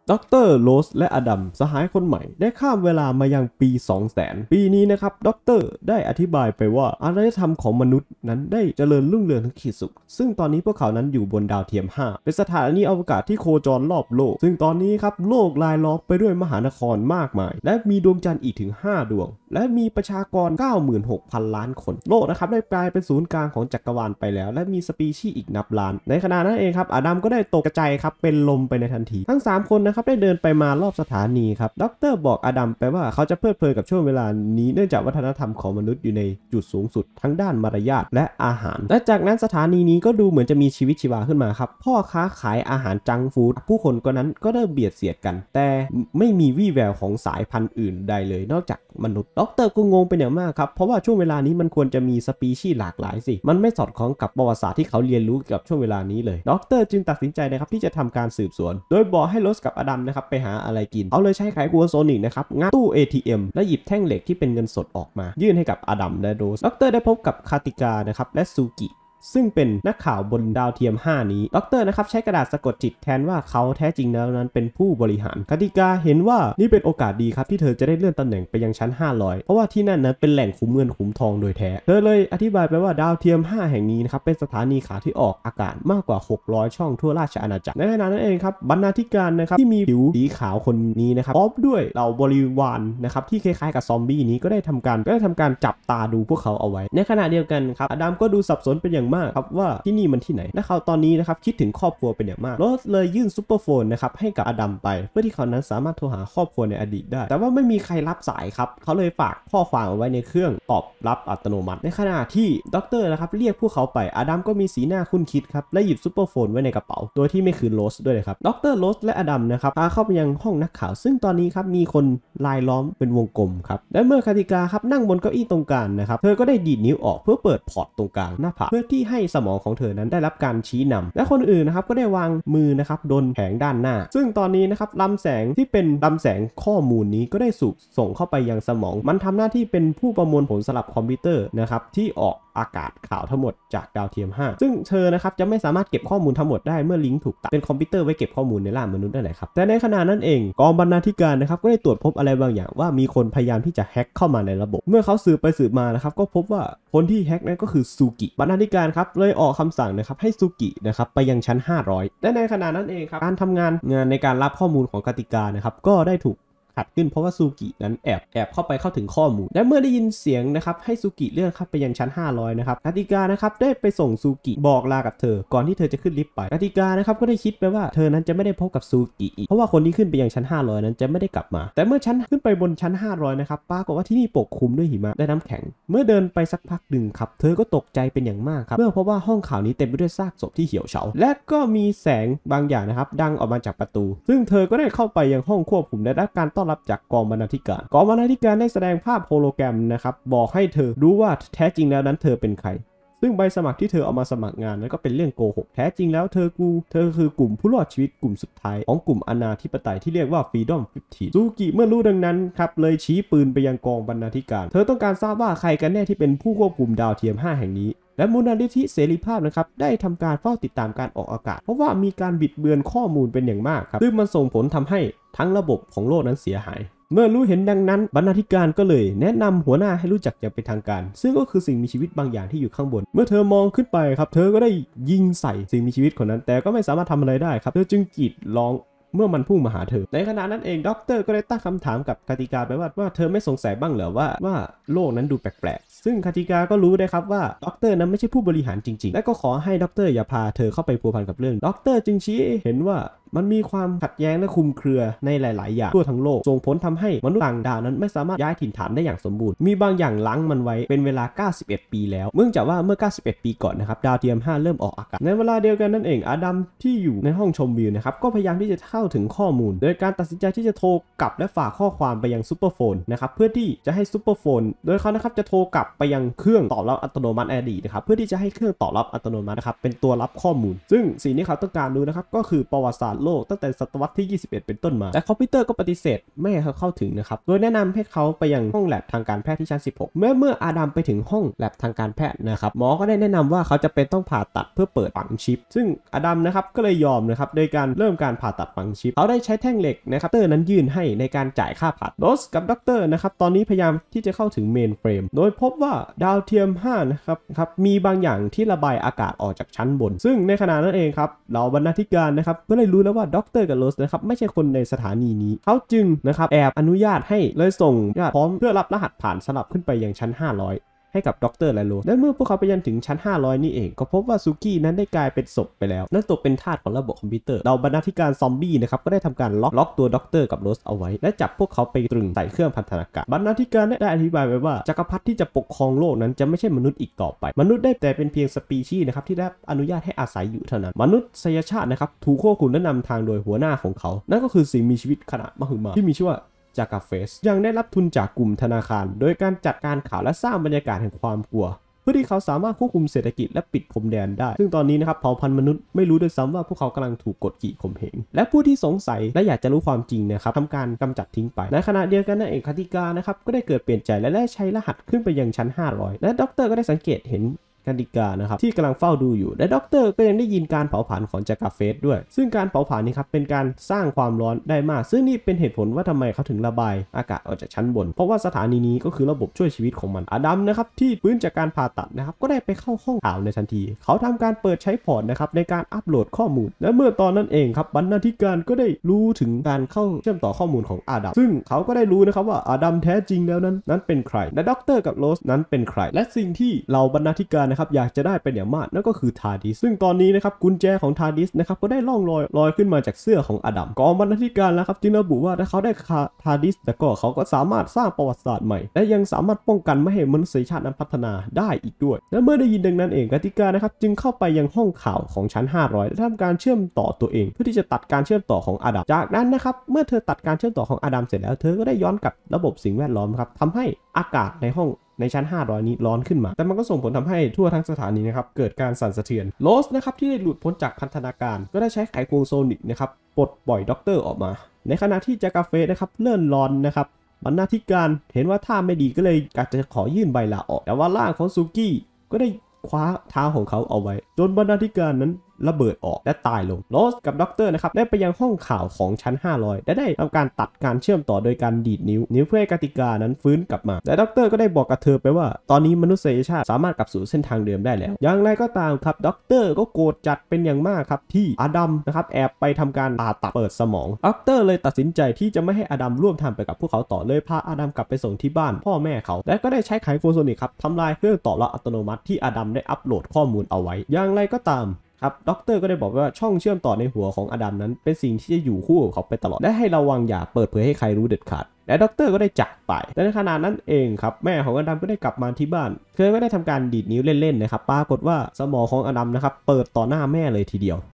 ดร.โรสและอดัมสหายคนใหม่ได้ข้ามเวลามายังปี 2000 ปีนี้นะครับดร.ได้อธิบายไปว่าอารยธรรมของมนุษย์นั้นได้เจริญรุ่งเรืองถึงขีดสุดซึ่งตอนนี้พวกเขานั้นอยู่บนดาวเทียม 5 เป็นสถานีอวกาศที่โคจรรอบโลกซึ่งตอนนี้ครับโลกรายล้อมไปด้วยมหานครมากมายและมีดวงจันทร์อีกถึง 5 ดวงและมีประชากร 96,000 ล้านคนโลกนะครับได้กลายเป็นศูนย์กลางของจักรวาลไปแล้วและมีสปีชีส์อีกนับล้านในขณะนั้นเองครับอดัมก็ได้ตกใจครับเป็นลมไปในทันทีทั้ง3คนนะครับได้เดินไปมารอบสถานีครับดร.บอกอดัมไปว่าเขาจะเพลิดเพลินกับช่วงเวลานี้เนื่องจากวัฒนธรรมของมนุษย์อยู่ในจุดสูงสุดทั้งด้านมารยาทและอาหารและจากนั้นสถานีนี้ก็ดูเหมือนจะมีชีวิตชีวาขึ้นมาครับพ่อค้าขายอาหารจังก์ฟู้ดผู้คนก็นั้นก็เริ่มเบียดเสียดกันแต่ไม่มีวี่แววของสายพันธุ์อื่นใดเลยนอกจากมนุษย์ดร.ก็งงเป็นอย่างมากครับเพราะว่าช่วงเวลานี้มันควรจะมีสปีชีส์หลากหลายสิมันไม่สอดคล้องกับประวัติศาสตร์ที่เขาเรียนรู้เกี่ยวกับช่วงเวลานี้เลยดร.จึงตัดสินใจนะครับที่จะทำการสืบสวนโดยบอกให้โรสกับอดัมนะครับไปหาอะไรกินเขาเลยใช้ไขควงโซนิกนะครับงัดตู้ ATM และหยิบแท่งเหล็กที่เป็นเงินสดออกมายื่นให้กับอดัมและโรสดร.ได้พบกับคาติกานะครับและซูกิซึ่งเป็นนักข่าวบนดาวเทียม 5 นี้ดร.นะครับใช้กระดาษสะกดจิตแทนว่าเขาแท้จริงแล้วนั้นเป็นผู้บริหารคติกาเห็นว่านี่เป็นโอกาสดีครับที่เธอจะได้เลื่อนตำแหน่งไปยังชั้น 500 เพราะว่าที่นั่นนั้นเป็นแหล่งขุมเงินขุมทองโดยแท้เธอเลยอธิบายไปว่าดาวเทียม 5 แห่งนี้นะครับเป็นสถานีข่าวที่ออกอากาศมากกว่า 600 ช่องทั่วราชอาณาจักรในขณะนั้นเองครับบรรณาธิการนะครับที่มีผิวสีขาวคนนี้นะครับพร้อมด้วยเหล่าบริวารนะครับที่คล้ายๆกับซอมบี้นี้ก็ได้ทำการจับตาดูพวกเขาเอาไว้ในขณะเดียวกันครับอดัมก็ดูสับสนเป็นอย่างมากครับว่านี่มันที่ไหนและเขาตอนนี้นะครับคิดถึงครอบครัวเป็นอย่างมากโรสเลยยื่นซุปเปอร์โฟนนะครับให้กับอดัมไปเพื่อที่เขานั้นสามารถโทรหาครอบครัวในอดีตได้แต่ว่าไม่มีใครรับสายครับเขาเลยฝากข้อความเอาไว้ในเครื่องตอบรับอัตโนมัติในขณะที่ดร.นะครับเรียกพวกเขาไปอดัมก็มีสีหน้าคุ้นคิดครับและหยิบซุปเปอร์โฟนไว้ในกระเป๋าโดยที่ไม่คืนโรสด้วยครับดร.โรสและอดัมนะครับพาเข้าไปยังห้องนักข่าวซึ่งตอนนี้ครับมีคนรายล้อมเป็นวงกลมครับและเมื่อคาติกาครับนั่งบนเก้าอี้ตรงกลางนะครับเธอก็ได้ดีดนิ้วออกเพื่อเปิดพอร์ตตรงกลางหน้าผากเพื่อที่ให้สมองของเธอนั้นได้รับการชี้นำและคนอื่นนะครับก็ได้วางมือนะครับโดนแผงด้านหน้าซึ่งตอนนี้นะครับลำแสงที่เป็นลำแสงข้อมูลนี้ก็ได้ส่งเข้าไปยังสมองมันทำหน้าที่เป็นผู้ประมวลผลสลับคอมพิวเตอร์นะครับที่ออกอากาศข่าวทั้งหมดจากดาวเทียม 5 ซึ่งเธอนะครับจะไม่สามารถเก็บข้อมูลทั้งหมดได้เมื่อลิงก์ถูกตัดเป็นคอมพิวเตอร์ไว้เก็บข้อมูลในร่างมนุษย์นั่นแหละครับแต่ในขณะนั้นเองกองบรรณาธิการนะครับก็ได้ตรวจพบอะไรบางอย่างว่ามีคนพยายามที่จะแฮ็กเข้ามาในระบบเมื่อเขาสืบไปสืบมานะครับก็พบว่าคนที่แฮ็กนั้นก็คือซูกิบรรณาธิการครับเลยออกคำสั่งนะครับให้ซูกินะครับไปยังชั้น 500และในขณะนั้นเองครับการทำงานในการรับข้อมูลของกติกานะครับก็ได้ถูกขัดขึ้นเพราะว่าซูกินั้นแอบเข้าถึงข้อมูลและเมื่อได้ยินเสียงนะครับให้ซูกิเลื่อนเข้าไปยังชั้น 500 นะครับกติกานะครับได้ไปส่งซูกิบอกลากับเธอก่อนที่เธอจะขึ้นลิฟต์ไปกติกานะครับก็ได้คิดไปว่าเธอนั้นจะไม่ได้พบกับซูกิอีกเพราะว่าคนที่ขึ้นไปยังชั้น 500 นั้นจะไม่ได้กลับมาแต่เมื่อชั้นขึ้นไปบนชั้น 500 นะครับปรากฏว่าที่นี่ปกคลุมด้วยหิมะและน้ำแข็งเมื่อเดินไปสักพักหนึ่งครับเธอก็ตกใจเป็นอย่างมากครับเมื่อพบว่าห้องข่าวนี้เต็มไปด้วยซากศพที่เหี่ยวเฉาและก็มีแสงบางอย่างนะครับดังออกมาจากประตูซึ่งเธอก็ได้เข้าไปยังห้องควบคุมและได้รับการต้อนรับจากกองบรรณาธิการได้แสดงภาพโฮโลแกรมนะครับบอกให้เธอรู้ว่าแท้จริงแล้วนั้นเธอเป็นใครซึ่งใบสมัครที่เธอเอามาสมัครงานนั้นก็เป็นเรื่องโกหกแท้จริงแล้วเธอคือกลุ่มผู้รอดชีวิตกลุ่มสุดท้ายของกลุ่มอนาธิปไตยที่เรียกว่า Freedom 15ซูกิเมื่อรู้ดังนั้นครับเลยชี้ปืนไปยังกองบรรณาธิการเธอต้องการทราบว่าใครกันแน่ที่เป็นผู้ควบคุมดาวเทียม 5 แห่งนี้และมูลนิธิเสรีภาพนะครับได้ทำการเฝ้าติดตามการออกอากาศเพราะว่ามีการบิดเบือนข้อมูลเป็นอย่างมากครับซึ่งมันส่งผลทำให้ทั้งระบบของโลกนั้นเสียหายเมื่อรู้เห็นดังนั้นบรรณาธิการก็เลยแนะนำหัวหน้าให้รู้จักอย่างเป็นทางการซึ่งก็คือสิ่งมีชีวิตบางอย่างที่อยู่ข้างบนเมื่อเธอมองขึ้นไปครับเธอก็ได้ยิงใส่สิ่งมีชีวิตคนนั้นแต่ก็ไม่สามารถทำอะไรได้ครับเธอจึงกรีดร้องเมื่อมันพุ่งมาหาเธอในขณะนั้นเองด็อกเตอร์ก็ได้ตั้งคำถามกับคติกาไปว่าเธอไม่สงสัยบ้างเหรอว่าโลกนั้นดูแปลกๆซึ่งคติกาก็รู้ได้ครับว่าด็อกเตอร์นั้นไม่ใช่ผู้บริหารจริงๆและก็ขอให้ด็อกเตอร์อย่าพาเธอเข้าไปพัวพันกับเรื่องด็อกเตอร์จึงชี้เห็นว่ามันมีความขัดแย้งและคลุมเครือในหลายๆอย่างทั่วทั้งโลกส่งผลทำให้มนุษย์ต่างดาวนั้นไม่สามารถย้ายถิ่นฐานได้อย่างสมบูรณ์มีบางอย่างล้างมันไว้เป็นเวลา91ปีแล้วเนื่องจากว่าเมื่อ91ปีก่อนนะครับดาวเทียม 5 เริ่มออกอากาศในเวลาเดียวกันนั่นเองอดัมที่อยู่ในห้องชมวิวนะครับก็พยายามที่จะเข้าถึงข้อมูลโดยการตัดสินใจที่จะโทรกลับและฝากข้อความไปยังซูเปอร์โฟนนะครับเพื่อที่จะให้ซูเปอร์โฟนโดยเขานะครับจะโทรกลับไปยังเครื่องตอบรับอัตโนมัติอดีตนะครับเพื่อที่จะให้เครื่องตอบรับอัตโนมัตินะครับเป็นตัวรับข้อมูลซึ่งสิ่งที่เขาต้องการรู้นะครับก็คือประวัติศาสตร์โลกตั้งแต่ศตวรรษที่ 21 เป็นต้นมาแต่คอมพิวเตอร์ก็ปฏิเสธไม่ให้เขาเข้าถึงนะครับโดยแนะนำให้เขาไปยังห้องแลบทางการแพทย์ที่ชั้น 16 เมื่ออาดัมไปถึงห้องแลบทางการแพทย์นะครับหมอก็ได้แนะนำว่าเขาจะเป็นต้องผ่าตัดเพื่อเปิดฝังชิปซึ่งอาดัมนะครับก็เลยยอมนะครับโดยการเริ่มการผ่าตัดฝังชิปเขาได้ใช้แท่งเหล็กนะครับด็อกเตอร์นั้นยื่นให้ในการจ่ายค่าผ่าโรสกับด็อกเตอร์นะครับตอนนี้พยายามที่จะเข้าถึงเมนเฟรมโดยพบว่าดาวเทียม 5 นะครับมีบางอย่างที่ระบายอากาศออกจากชั้นบนซึ่งในขณะนั้นเองครับเหล่าบรรณาธิการนะครับก็เลยรู้แล้วว่าด็อกเตอร์กับโรสนะครับไม่ใช่คนในสถานีนี้เขาจึงนะครับแอบอนุญาตให้เลยส่งญาติพร้อมเพื่อรับรหัสผ่านสลับขึ้นไปยังชั้น 500ให้กับด็อกเตอร์และโรสและเมื่อพวกเขาไปยันถึงชั้น 500 นี่เองก็พบว่าซูกี้นั้นได้กลายเป็นศพไปแล้วนั่นตกเป็นทาสของระบบคอมพิวเตอร์เราบรรณาธิการซอมบี้นะครับก็ได้ทำการล็อกตัวด็อกเตอร์กับโรสเอาไว้และจับพวกเขาไปตรึงใส่เครื่องพันธนาการบรรณาธิการได้อธิบายไว้ว่าจักรพรรดิที่จะปกครองโลกนั้นจะไม่ใช่มนุษย์อีกต่อไปมนุษย์ได้แต่เป็นเพียงสปีชีส์นะครับที่ได้อนุญาตให้อาศัยอยู่เท่านั้นมนุษยชาตินะครับถูกควบคุมและนำทางโดยหัวหน้าของเขานั่นก็คือสิ่งมีชีวิตขนาดมหึมาที่มีชื่อว่าจากาเฟสยังได้รับทุนจากกลุ่มธนาคารโดยการจัดการข่าวและสร้างบรรยากาศแห่งความกลัวเพื่อที่เขาสามารถควบคุมเศรษฐกิจและปิดพรมแดนได้ซึ่งตอนนี้นะครับเผ่าพันธุ์มนุษย์ไม่รู้ด้วยซ้ำว่าพวกเขากำลังถูกกดขี่ข่มเหงและผู้ที่สงสัยและอยากจะรู้ความจริงนะครับทำการกำจัดทิ้งไปในขณะเดียวกันนั่นเองคติกานะครับก็ได้เกิดเปลี่ยนใจและได้ใช้รหัสขึ้นไปยังชั้น 500และด็อกเตอร์ก็ได้สังเกตเห็นกติกานะครับที่กำลังเฝ้าดูอยู่และด็อกเตอร์ก็ยังได้ยินการเผาผลาญของจากาเฟสด้วยซึ่งการเผาผลาญนี้ครับเป็นการสร้างความร้อนได้มากซึ่งนี่เป็นเหตุผลว่าทำไมเขาถึงระบายอากาศออกจากชั้นบนเพราะว่าสถานีนี้ก็คือระบบช่วยชีวิตของมันอาดัมนะครับที่ฟื้นจากการผ่าตัดนะครับก็ได้ไปเข้าห้องข่าวในทันทีเขาทำการเปิดใช้พอร์ตนะครับในการอัปโหลดข้อมูลและเมื่อตอนนั้นเองครับบรรณาธิการก็ได้รู้ถึงการเข้าเชื่อมต่อข้อมูลของอาดัมซึ่งเขาก็ได้รู้นะครับว่าอาดัมแท้จริงแล้วนั้นเป็นใครและด็อกเตอร์กับโรสนั้นเป็นใครและสิ่งที่เราบรรณาธิการนะครับอยากจะได้เป็นอย่างมากนั่นก็คือทาร์ดิสซึ่งตอนนี้นะครับกุญแจของทาร์ดิสนะครับก็ได้ล่องลอยขึ้นมาจากเสื้อของอาดัมกองบรรณาธิการแล้วครับจึงระบุว่าถ้าเขาได้ทาร์ดิสแต่ก็เขาก็สามารถสร้างประวัติศาสตร์ใหม่และยังสามารถป้องกันไม่ให้มนุษยชาตินั้นพัฒนาได้อีกด้วยและเมื่อได้ยินดังนั้นเองกติกานะครับจึงเข้าไปยังห้องข่าวของชั้น 500และทำการเชื่อมต่อตัวเองเพื่อที่จะตัดการเชื่อมต่อของอาดัมจากนั้นนะครับเมื่อเธอตัดการเชื่อมต่อของอาดัมเสร็จแล้วเธอก็ได้ย้อนกลับระบบสิ่งแวดล้อมครับทำให้อากาศในห้องในชั้น 500 นี้ร้อนขึ้นมาแต่มันก็ส่งผลทำให้ทั่วทั้งสถานีนะครับเกิดการสั่นสะเทือนโรสนะครับที่ได้หลุดพ้นจากพันธนาการก็ได้ใช้ไขควงโซนิกนะครับปลดปล่อยด็อกเตอร์ออกมาในขณะที่จากาเฟสนะครับเลื่อนร้อนนะครับบรรณาธิการเห็นว่าท่าไม่ดีก็เลยอยากจะขอยื่นใบลาออกแต่ว่าร่างของซูกี้ก็ได้คว้าเท้าของเขาเอาไว้จนบรรณาธิการนั้นระเบิดออกและตายลงโรสกับด็อกเตอร์นะครับได้ไปยังห้องข่าวของชั้น 500และได้ทำการตัดการเชื่อมต่อโดยการดีดนิ้วเพื่อให้กติกานั้นฟื้นกลับมาและด็อกเตอร์ก็ได้บอกกับเธอไปว่าตอนนี้มนุษยชาติสามารถกลับสู่เส้นทางเดิมได้แล้วอย่างไรก็ตามครับด็อกเตอร์ก็โกรธจัดเป็นอย่างมากครับที่อาดัมนะครับแอบไปทำการผ่าตัดเปิดสมองด็อกเตอร์เลยตัดสินใจที่จะไม่ให้อาดัมร่วมทำไปกับพวกเขาต่อเลยพาอาดัมกลับไปส่งที่บ้านพ่อแม่เขาและก็ได้ใช้ไขควงโซนิกครับทำลายเครื่องต่อรับอัตโนมัติที่อาดัมได้อัปโหลดข้อมูลเอาไว้อย่างไรก็ตามครับด็อกเตอร์ก็ได้บอกว่าช่องเชื่อมต่อในหัวของอดัมนั้นเป็นสิ่งที่จะอยู่คู่กับเขาไปตลอดและให้ระวังอย่าเปิดเผยให้ใครรู้เด็ดขาดและด็อกเตอร์ก็ได้จากไปและในขณะนั้นเองครับแม่ของอดัมก็ได้กลับมาที่บ้านเธอก็ได้ทำการดีดนิ้วเล่นๆนะครับปรากฏว่าสมองของอดัมนะครับเปิดต่อหน้าแม่เลยทีเดียว